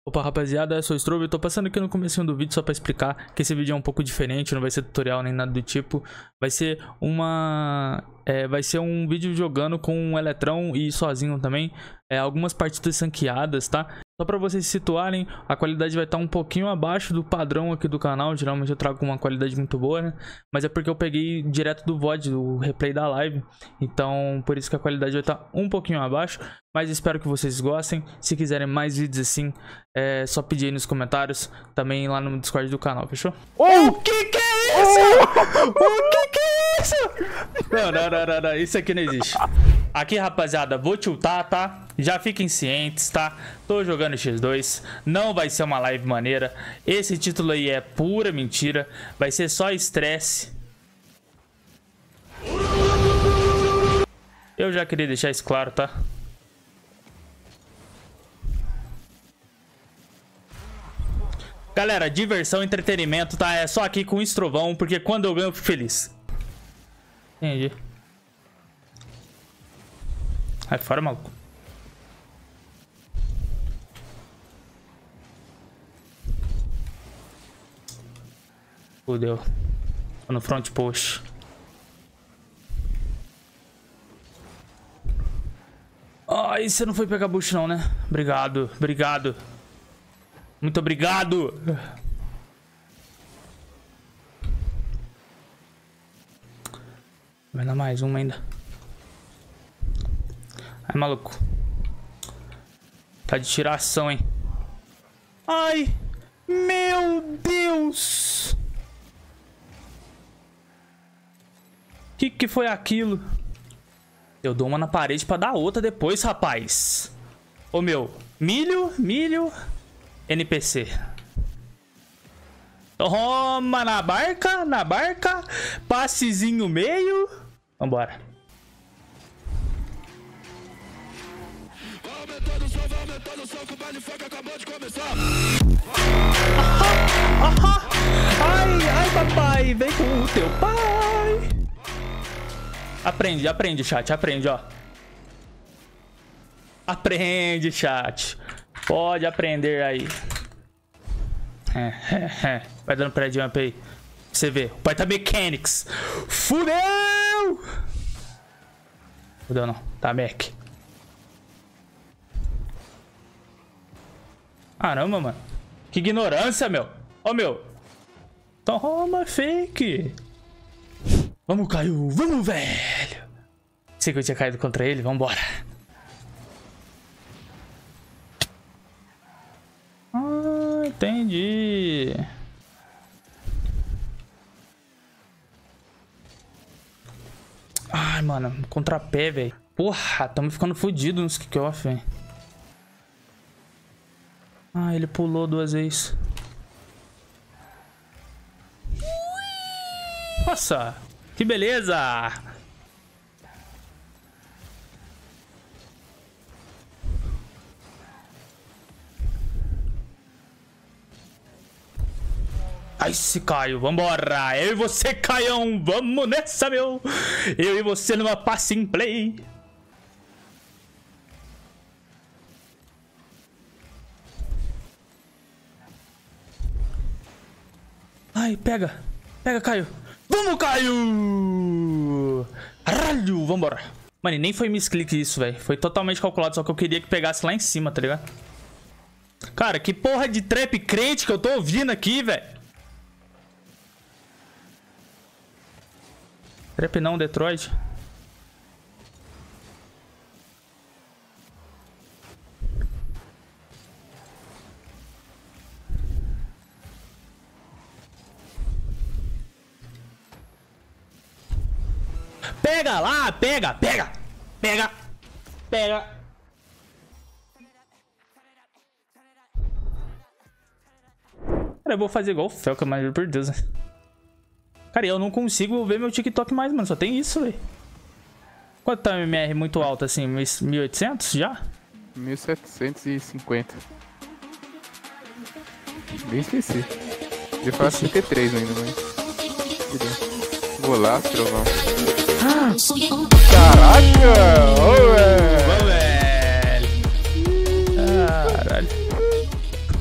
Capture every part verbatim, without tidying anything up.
Opa, rapaziada, eu sou o Strobe, eu tô passando aqui no comecinho do vídeo só pra explicar que esse vídeo é um pouco diferente, não vai ser tutorial nem nada do tipo. Vai ser uma... É, vai ser um vídeo jogando com um Eletrão e sozinho também, é, algumas partidas ranqueadas, tá? Só pra vocês se situarem, a qualidade vai estar um pouquinho abaixo do padrão aqui do canal, geralmente eu trago com uma qualidade muito boa, né? Mas é porque eu peguei direto do V O D, do replay da live, então por isso que a qualidade vai estar um pouquinho abaixo. Mas espero que vocês gostem. Se quiserem mais vídeos assim, é só pedir aí nos comentários. Também lá no Discord do canal, fechou? Oh, o que que é isso? Oh! O que que é isso? Não, não, não, não, não, isso aqui não existe. Aqui, rapaziada, vou tiltar, tá? Já fiquem cientes, tá? Tô jogando X dois. Não vai ser uma live maneira. Esse título aí é pura mentira. Vai ser só estresse. Eu já queria deixar isso claro, tá? Galera, diversão, entretenimento, tá? É só aqui com o Estrovão, porque quando eu ganho eu fico feliz. Entendi. Sai fora, maluco. Fudeu. Tô no front push. Ai, você não foi pegar bush não, né? Obrigado, obrigado. Muito obrigado. Vai dar mais uma ainda. Ai, maluco. Tá de tiração, hein? Ai, meu Deus. Que que foi aquilo? Eu dou uma na parede pra dar outra depois, rapaz. Ô, meu. Milho, milho. N P C. Toma na barca, na barca. Passezinho meio. Vambora. Aumentando o som, vai aumentando o som, que o baile funk acabou de começar. Ahá, ahá. Ai, ai, papai, vem com o teu pai. Aprende, aprende, chat, aprende, ó. Aprende, chat. Pode aprender aí. É, é, é. Vai dando pré-jump aí. Pra você ver. O pai tá mechanics. Fudeu! Fudeu não. Tá mech. Caramba, mano. Que ignorância, meu. Ó, meu. Toma, fake. Vamos, Caio. Vamos, velho. Sei que eu tinha caído contra ele. Vambora. Ah, entendi. Ai, mano, contrapé, velho. Porra, tamo ficando fodido nos kickoff, velho. Ah, ele pulou duas vezes. Nossa, que beleza. Ai, se Caio, vambora. Eu e você, Caião, vamos nessa, meu. Eu e você numa passing play. Ai, pega. Pega, Caio. Vamos, Caio. Caralho, vambora. Mano, e nem foi misclick isso, velho. Foi totalmente calculado, só que eu queria que pegasse lá em cima, tá ligado? Cara, que porra de trap crente que eu tô ouvindo aqui, velho. Trap não, Detroit. Pega lá, pega, pega, pega, pega. Cara, eu vou fazer igual o Felca, mas por Deus, né? Cara, eu não consigo ver meu TikTok mais, mano. Só tem isso, velho. Quanto tá o M R muito alto, assim? mil e oitocentos já? mil setecentos e cinquenta. Bem esqueci. Eu faço trinta e três ainda, mas... Vou lá, trovão. Caraca! Ô, velho! Ô, velho! Caralho.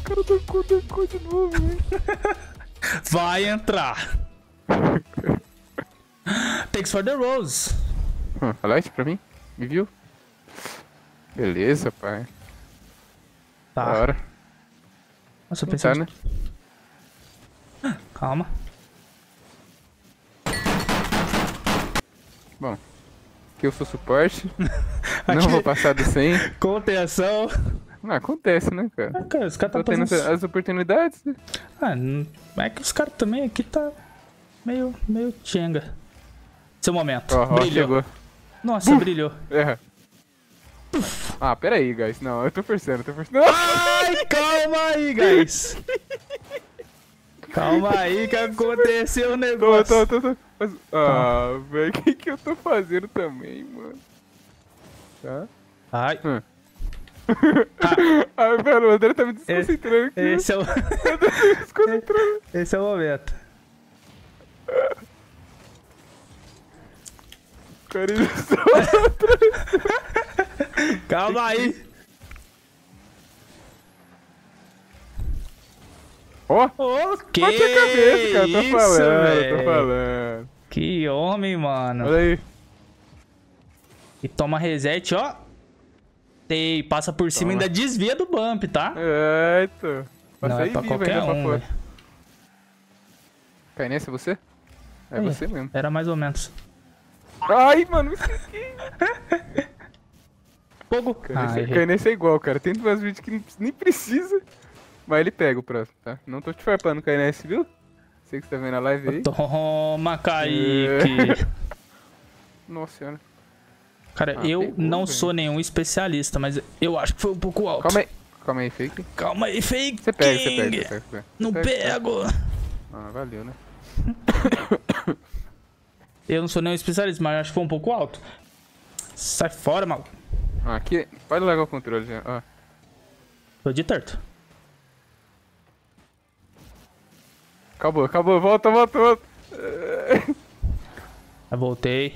cara tancou, tancou de novo, velho. Vai entrar. Thanks for the rose. Hum, light pra mim? Me viu? Beleza, pai. Tá. Da hora. Nossa, eu Não pensei... tá, né? Calma. Bom, aqui eu sou suporte. Não Aqui- vou passar do cem. Contenção. Não, acontece, né, cara? Ah, cara, os caras Tô tá tendo fazendo... as oportunidades. Né? Ah, não- é que os caras também aqui tá meio, meio tchenga. Seu momento. Ó, ó, Brilhou. chegou. Nossa, brilhou. É. Ah, pera aí, guys. Não, eu tô forçando, eu tô forçando. Ai, calma aí, guys. Calma aí que aconteceu o Tô, negócio. tô, tô, tô. Mas- Ah, velho, o que que eu tô fazendo também, mano? Tá? Ai, Hum. ah, Ah, velho, o André tá me desconcentrando aqui. esse é o... Desconcentrando. esse é o momento. Cara, ele só... Calma aí. Ó, Ok. bate a cabeça, cara. Tô isso, falando, véi. tô falando. Que homem, mano. Olha aí. E toma reset, ó. E passa por cima e Toma. ainda desvia do bump, tá? Eita. Vai Não sair é pra vivo qualquer ainda pra um, fora. velho. Cai nesse, é você? É Aí, você mesmo. Era mais ou menos. Ai, mano, esqueci. Fogo. Cai Ah, nesse, errei. cai nesse é igual, cara. Tem duas vídeos que nem- nem precisa. Mas ele pega o próximo, tá? Não tô te farpando, cai nesse, viu? Sei que você tá vendo a live aí. Toma, Kaique. É. Nossa senhora. Cara, Ah, eu pegou, não velho. sou nenhum especialista, mas eu acho que foi um pouco alto. Calma aí. Calma aí, fake. Calma aí, fake. Você pega, você pega, você pega. Você pega. Não Você pega, pego. você pega. Ah, valeu, né? Eu não sou nenhum especialista, mas eu acho que foi um pouco alto. Sai fora, mal. Ah, aqui. Pode largar o controle já. Ó. Tô de torto. Acabou, acabou. Volta, volta, volta. Eu voltei.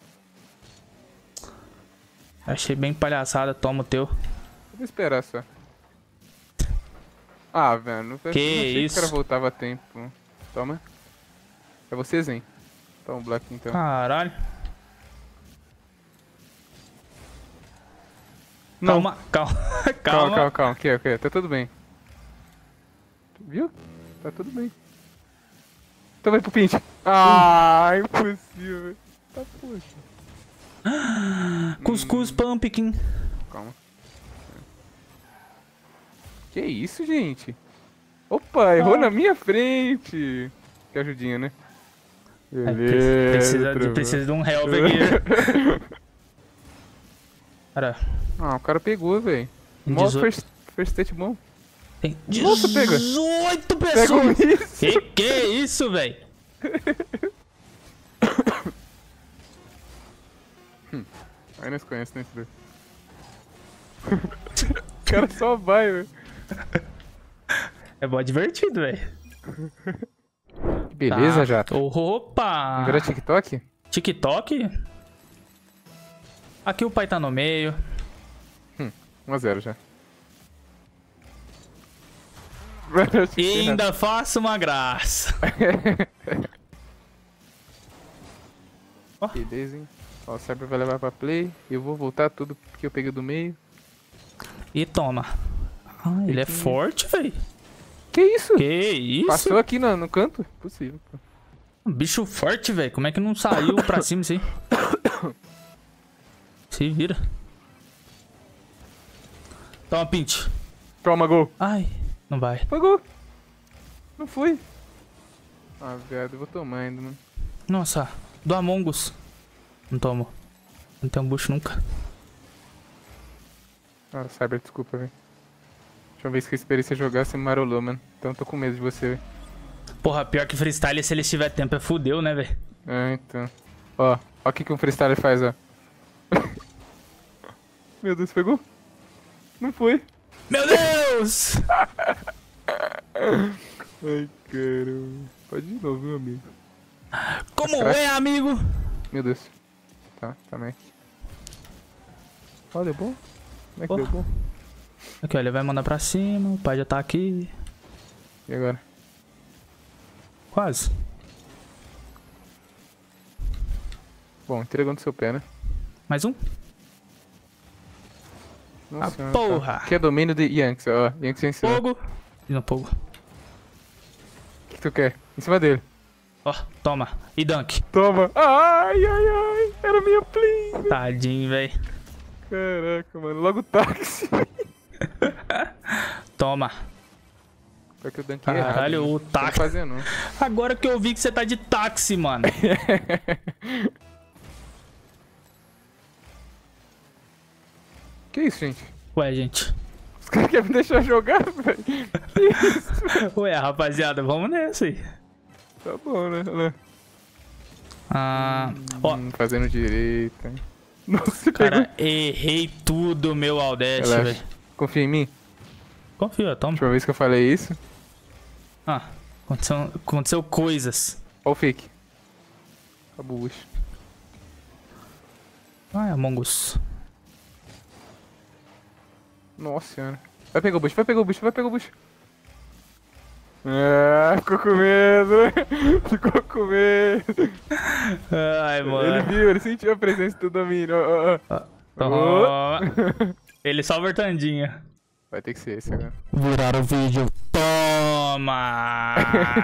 Achei bem palhaçada, toma o teu. Vou esperar só. Ah, velho. Não, Que não achei isso? que o cara voltava a tempo. Toma. É você, Zen. Toma o Black então. Caralho. Não. Calma, calma, calma. Calma, calma, calma. Aqui, aqui. Tá tudo bem. Viu? Tá tudo bem. Então vai pro pinte. Ah, impossível. Tá poxa. Cuscuz pumpkin. Calma. Que isso, gente? Opa, errou Ah. na minha frente. Que ajudinha, né? É, pre- precisa, de, travou. precisa de um help aqui. Cara, Ah, o cara pegou, velho. Tem Mó dezoito. first, first state bom. tem Nossa, pega. dezoito Pega um pessoas. isso. Que que é isso, velho? Aí nós conhecemos, né, esse daí. O cara só vai, velho. É bom divertido, velho. Beleza, Tá. Jato. Opa! Virar TikTok? TikTok? Aqui o pai tá no meio. um a zero já. E ainda faço uma graça. Beleza, hein? Ó, o Cyber vai levar pra play. Eu vou voltar tudo que eu peguei do meio. E toma. Ah, ele é forte, velho. Que isso? Que isso? Passou aqui no, no canto? Possível. Pô. Um bicho forte, velho. Como é que não saiu pra cima assim? Se vira. Toma, Pint. Toma, gol. Ai, não vai. Foi gol. Não foi. Ah, viado, eu vou tomar ainda, mano. Nossa, do Among Us. Não tomo. Não tem um bucho nunca. Ah, Cyber, desculpa, velho. Última vez que eu esperei você jogar, você me marolou, mano. Então eu tô com medo de você, velho. Porra, pior que freestyle, se ele tiver tempo, é fudeu, né, velho? É, então. Ó, ó o que, que um freestyler faz, ó. Meu Deus, pegou? Não foi. Meu Deus! Ai, caramba. Pode ir de novo, meu amigo. Como é, amigo? Meu Deus. Tá, tá, Mac. Ó, deu bom? Como é que Oh. deu bom? Aqui, ó, ele vai mandar pra cima, o pai já tá aqui. E agora? Quase. Bom, entregou no seu pé, né? Mais um? Nossa Ah, senhora, porra! Tá. Aqui é domínio de Yanks, ó. Yanks venceu. Fogo! Não, fogo. O que, que tu quer? Em cima dele. Ó, toma. E dunk. Toma. Ai, ai, ai. Era minha play. Tadinho, velho. Caraca, mano. Logo o táxi. Toma. Só que o dunk é Caralho, errado, o né? táxi. Não fazer, não. Agora que eu vi que você tá de táxi, mano. Que isso, gente? Ué, gente. Os caras querem me deixar jogar, velho. Que isso? Ué, rapaziada, vamos nessa aí. Tá bom, né? Olha lá. Ah, ó, Hum, fazendo direito, hein? Nossa, você cara, pegou. errei tudo, meu Aldeste, Relaxa. velho. Confia em mim? Confia, toma. Última vez que eu falei isso. Ah, aconteceu, aconteceu coisas. Ó o fake. Acabou o bucho. Ah, Among Us. Nossa senhora. Vai pegar o bucho, vai pegar o bucho, vai pegar o bucho. Ah, ficou com medo. Ficou com medo. Ai, Ele mano. viu, ele sentiu a presença do domínio. Ó, ó, ó. Toma. Ele só abertandinha. Vai ter que ser esse agora. Virar o vídeo. Toma!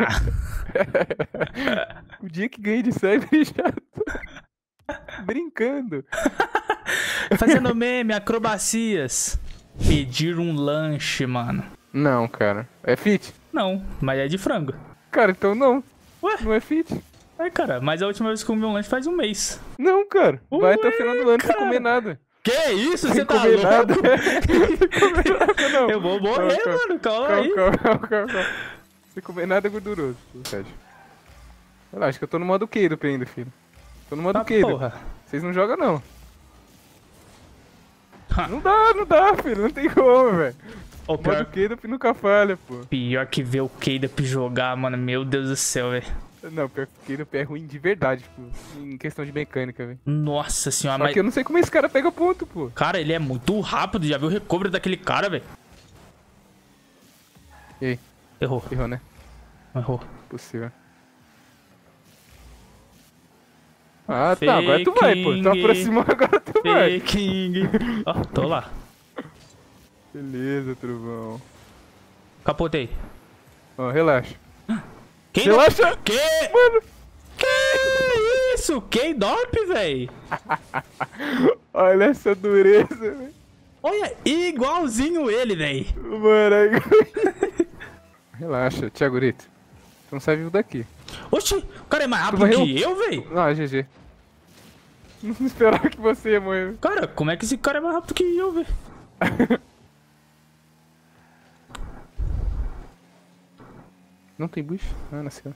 O dia que ganhei de cyber já tô brincando. Fazendo meme, acrobacias. Pedir um lanche, mano. Não, cara. É fit? Não, mas é de frango. Cara, então não. Ué? Não é fit? É, cara, mas a última vez que eu comi um lanche faz um mês. Não, cara. Vai até o Ué, final do ano sem cara. comer nada. Que isso? Sem Você tá comer louco? nada. Sem comer nada, não. Eu vou morrer, Calma, mano. Calma, Calma, aí. calma, calma, calma, calma. Sem comer nada é gorduroso, Sérgio. Relaxa que eu tô no modo Kaido ainda, filho. Tô no modo Tá, Kaido. porra. Vocês não jogam, não. Ha. Não dá, não dá, filho. Não tem como, velho. Ô, Modo pior, Kaido nunca falha, pô. pior que ver o K-Dap jogar, mano. Meu Deus do céu, velho. Não, pior que o Kaido é ruim de verdade, tipo, em questão de mecânica, velho. Nossa senhora, Só mas... que eu não sei como esse cara pega ponto, pô. Cara, ele é muito rápido. Já viu o recovery daquele cara, velho? E aí? Errou, Errou, né? errou. Possível. Ah, tá, agora tu vai, pô. Tu Faking. aproximou, agora tu vai. King. Ó, tô lá. Beleza, Trovão. Capotei. Ó, relaxa. Quem Relaxa! Que? Mano! Que isso? K-Dop, véi? Olha essa dureza, velho. Olha, igualzinho ele, véi. Mano, aí... Relaxa, Thiago Rito. Tu não sai vivo daqui. Oxi, o cara é mais rápido morreu? que eu, véi? Ah, G G. Não esperava que você ia morrer. Cara, como é que esse cara é mais rápido que eu, véi? Não tem bucho? Ah, nasceu.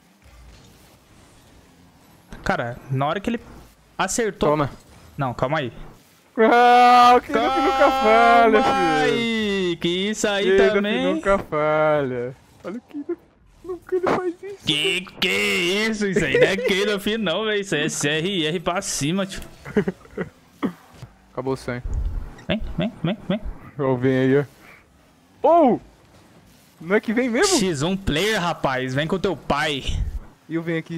Cara, na hora que ele acertou... Toma. Não, calma aí. Ah, o que nunca falha, Calma filho. aí, que isso aí Kaido também... nunca falha. Olha o que nunca ele faz isso. Que que isso? Isso aí não é K-Dop não, véi. Isso aí é C R R pra cima, tio. Acabou o sonho. Vem, vem, vem, vem. Ó, vem aí, ó. Oh! Não é que vem mesmo? X um player, rapaz. Vem com teu pai. E eu venho aqui.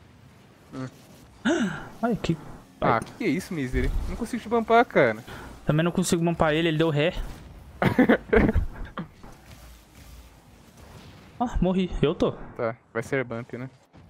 Olha que... Ah, que que é isso, Misery? Não consigo te bumpar, cara. Também não consigo mampar ele, ele deu ré. Ah, morri. Eu tô. Tá, vai ser bump, né?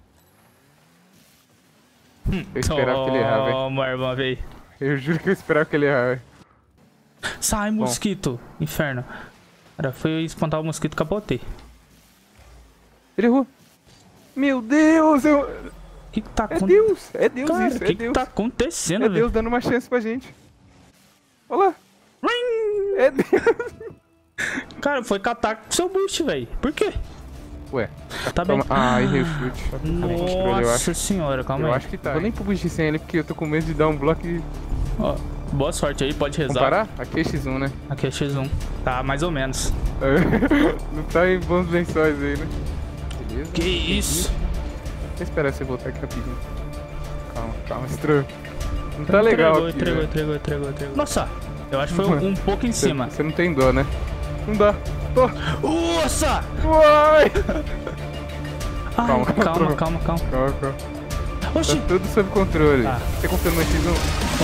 Eu esperava que ele errar, velho. Toma, irmã, véi. Eu juro que eu esperava que ele errar, velho. Sai, mosquito. Inferno. Cara, foi eu espantar o mosquito e capotei. Ele errou. Meu Deus, eu... O que que tá É acontecendo? Deus, é Deus Cara, isso, o é que que Deus. tá acontecendo, É velho? Deus dando uma chance pra gente. Olha lá. É Deus. Cara, foi catar com seu boost, velho. Por quê? Ué, Tá bem. toma. Ah, errei o chute. Eu acho. Nossa senhora, calma Eu aí. acho que tá. Vou nem pro boost sem ele porque eu tô com medo de dar um bloco e... Ó, boa sorte aí, pode rezar. Comparar? Aqui é X um, né? Aqui é X um. Tá, mais ou menos. Não tá em bons lençóis aí, né? Beleza. Que isso? Vou esperar você voltar aqui rapidinho. Calma, calma, estranho. Não tá legal entregou, aqui, entregou, né? entregou, entregou, entregou. Nossa, eu acho que foi um, um pouco em Você- cima. Você não tem dó, né? Não dá. Tô. Nossa! Uai! Ai, Calma, calma, calma. calma, calma. Calma, calma. Oxi! Tá tudo sob controle. Tá. Você confirma no X um?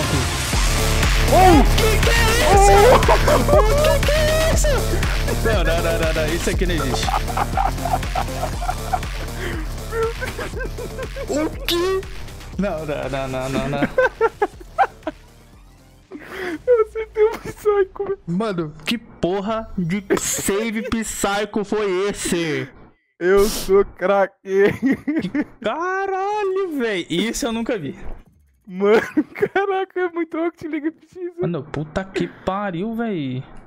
Oh! Que que é isso? Oh! Que que é isso? Não, não, não, não, não. Isso aqui não existe. O quê? Não, não, não, não, não, não. Eu acertei um psycho, velho. Mano, que porra de save psycho foi esse? Eu sou craque. Caralho, velho. Isso eu nunca vi. Mano, caraca, é muito Rocket League X. Mano, puta que pariu, velho.